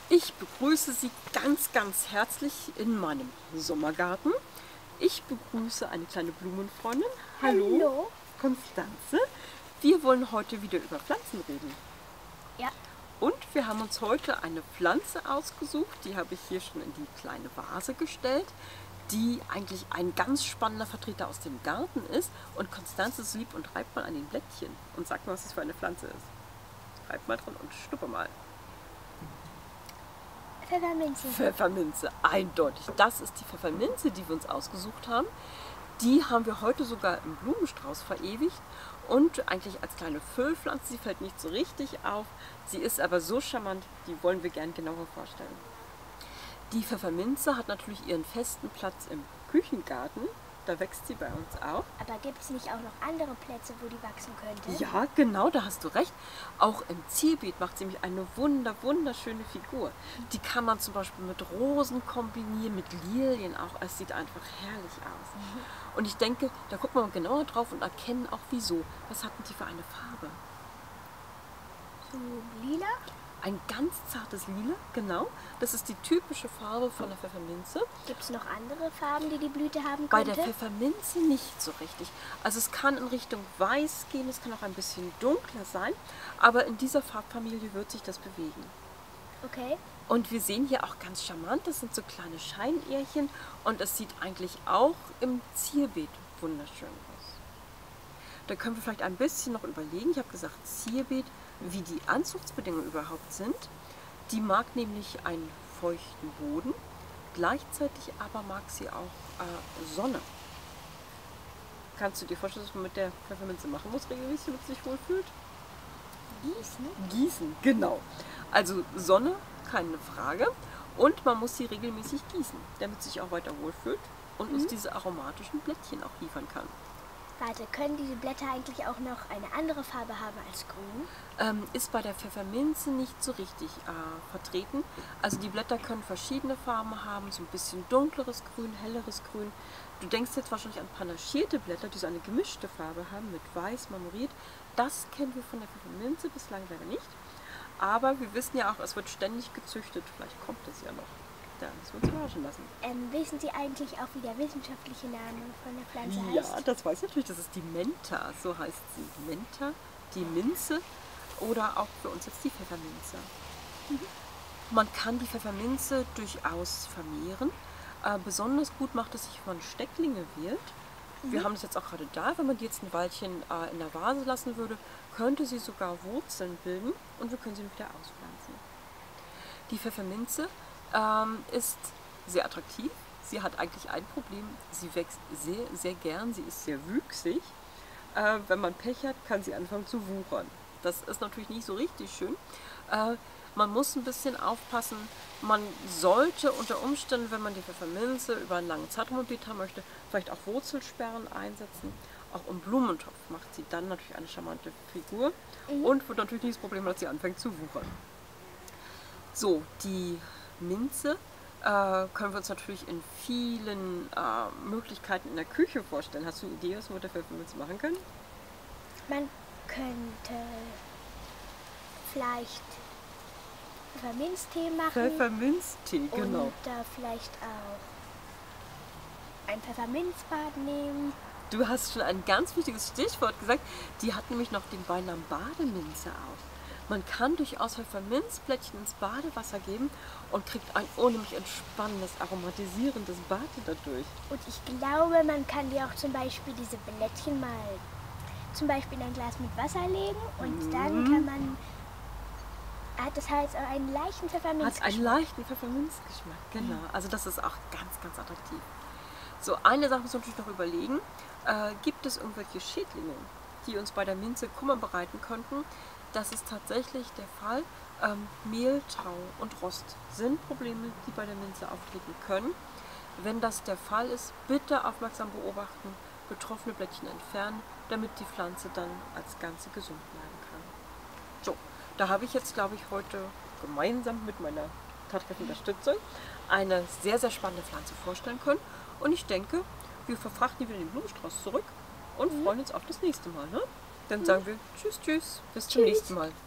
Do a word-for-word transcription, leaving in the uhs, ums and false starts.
Ich begrüße Sie ganz, ganz herzlich in meinem Sommergarten. Ich begrüße eine kleine Blumenfreundin. Hallo, Hallo. Konstanze. Wir wollen heute wieder über Pflanzen reden. Ja. Und wir haben uns heute eine Pflanze ausgesucht, die habe ich hier schon in die kleine Vase gestellt, die eigentlich ein ganz spannender Vertreter aus dem Garten ist. Und Konstanze ist lieb und reibt mal an den Blättchen und sagt mal, was das für eine Pflanze ist. Reibt mal dran und schnuppe mal. Pfefferminze. Pfefferminze, eindeutig. Das ist die Pfefferminze, die wir uns ausgesucht haben. Die haben wir heute sogar im Blumenstrauß verewigt und eigentlich als kleine Füllpflanze. Sie fällt nicht so richtig auf. Sie ist aber so charmant, die wollen wir gern genauer vorstellen. Die Pfefferminze hat natürlich ihren festen Platz im Küchengarten. Da wächst sie bei uns auch. Aber gibt es nicht auch noch andere Plätze, wo die wachsen könnte? Ja, genau, da hast du recht. Auch im Zierbeet macht sie nämlich eine wunder, wunderschöne Figur. Die kann man zum Beispiel mit Rosen kombinieren, mit Lilien auch. Es sieht einfach herrlich aus. Mhm. Und ich denke, da gucken wir mal genauer drauf und erkennen auch wieso. Was hatten die für eine Farbe? So lila? Ein ganz zartes Lila, genau. Das ist die typische Farbe von der Pfefferminze. Gibt es noch andere Farben, die die Blüte haben Bei könnte? der Pfefferminze nicht so richtig. Also es kann in Richtung Weiß gehen, es kann auch ein bisschen dunkler sein, aber in dieser Farbfamilie wird sich das bewegen. Okay. Und wir sehen hier auch ganz charmant, das sind so kleine Scheinährchen und es sieht eigentlich auch im Zierbeet wunderschön aus. Da können wir vielleicht ein bisschen noch überlegen, ich habe gesagt Zierbeet, wie die Anzugsbedingungen überhaupt sind. Die mag nämlich einen feuchten Boden, gleichzeitig aber mag sie auch äh, Sonne. Kannst du dir vorstellen, was man mit der Pfefferminze machen muss, regelmäßig, damit sie sich wohlfühlt? Gießen? Gießen, genau. Also Sonne, keine Frage. Und man muss sie regelmäßig gießen, damit sie sich auch weiter wohlfühlt und Mhm. uns diese aromatischen Blättchen auch liefern kann. Warte, können diese Blätter eigentlich auch noch eine andere Farbe haben als grün? Ähm, ist bei der Pfefferminze nicht so richtig äh, vertreten. Also die Blätter können verschiedene Farben haben, so ein bisschen dunkleres Grün, helleres Grün. Du denkst jetzt wahrscheinlich an panaschierte Blätter, die so eine gemischte Farbe haben mit weiß marmoriert. Das kennen wir von der Pfefferminze bislang leider nicht. Aber wir wissen ja auch, es wird ständig gezüchtet. Vielleicht kommt es ja noch. Da müssen wir uns überraschen lassen. Ähm, wissen Sie eigentlich auch, wie der wissenschaftliche Name von der Pflanze Ja, heißt? das weiß ich natürlich. Das ist die Menta. So heißt sie. Menta, die Minze oder auch für uns jetzt die Pfefferminze. Mhm. Man kann die Pfefferminze durchaus vermehren. Äh, besonders gut macht es sich, wenn man Stecklinge wählt. Mhm. Wir haben das jetzt auch gerade da. Wenn man die jetzt ein Weilchen äh, in der Vase lassen würde, könnte sie sogar Wurzeln bilden und wir können sie wieder auspflanzen. Die Pfefferminze ähm, ist sehr attraktiv. Sie hat eigentlich ein Problem, sie wächst sehr, sehr gern, sie ist sehr wüchsig. Äh, wenn man Pech hat, kann sie anfangen zu wuchern. Das ist natürlich nicht so richtig schön. Äh, man muss ein bisschen aufpassen, man sollte unter Umständen, wenn man die Pfefferminze über einen langen Zeitraum im Beet haben möchte, vielleicht auch Wurzelsperren einsetzen. Auch im Blumentopf macht sie dann natürlich eine charmante Figur mhm. und wird natürlich nicht das Problem, dass sie anfängt zu wuchern. So, die Minze äh, können wir uns natürlich in vielen äh, Möglichkeiten in der Küche vorstellen. Hast du eine Idee, was wir mit der Pfefferminze machen können? Man könnte vielleicht Pfefferminztee machen. Pfefferminztee, genau. Und da vielleicht auch ein Pfefferminzbad nehmen. Du hast schon ein ganz wichtiges Stichwort gesagt. Die hat nämlich noch den Beinamen Bademinze auch. Man kann durchaus Pfefferminzblättchen ins Badewasser geben und kriegt ein unheimlich entspannendes, aromatisierendes Bad dadurch. Und ich glaube, man kann die auch zum Beispiel diese Blättchen mal zum Beispiel in ein Glas mit Wasser legen und mm. dann kann man, hat das halt einen leichten Pfefferminzgeschmack. Hat einen leichten Pfefferminzgeschmack, genau. Mm. Also das ist auch ganz, ganz attraktiv. So, eine Sache müssen wir natürlich noch überlegen. Äh, gibt es irgendwelche Schädlinge, die uns bei der Minze Kummer bereiten könnten? Das ist tatsächlich der Fall. Ähm, Mehltau und Rost sind Probleme, die bei der Minze auftreten können. Wenn das der Fall ist, bitte aufmerksam beobachten, betroffene Blättchen entfernen, damit die Pflanze dann als Ganze gesund bleiben kann. So, da habe ich jetzt, glaube ich, heute gemeinsam mit meiner tatkräftigen Unterstützung eine sehr, sehr spannende Pflanze vorstellen können. Und ich denke, wir verfrachten wieder den Blumenstrauß zurück und mhm. freuen uns auf das nächste Mal. Ne? Dann sagen wir Tschüss, Tschüss, bis zum Tschüss. nächsten Mal.